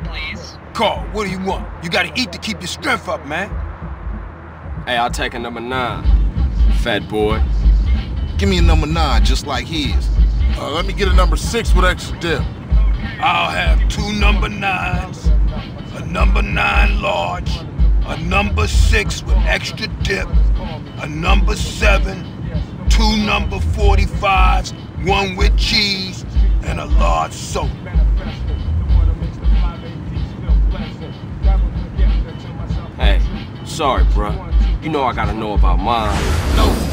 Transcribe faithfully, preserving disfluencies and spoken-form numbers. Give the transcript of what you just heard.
please. Carl, what do you want? You gotta eat to keep your strength up, man. Hey, I'll take a number nine, fat boy. Give me a number nine, just like his. Uh, let me get a number six with extra dip. I'll have two number nines, a number nine large, a number six with extra dip, a number seven, two number forty-fives, one with cheese, and a large soda. Hey, sorry, bruh. You know I gotta know about mine. No.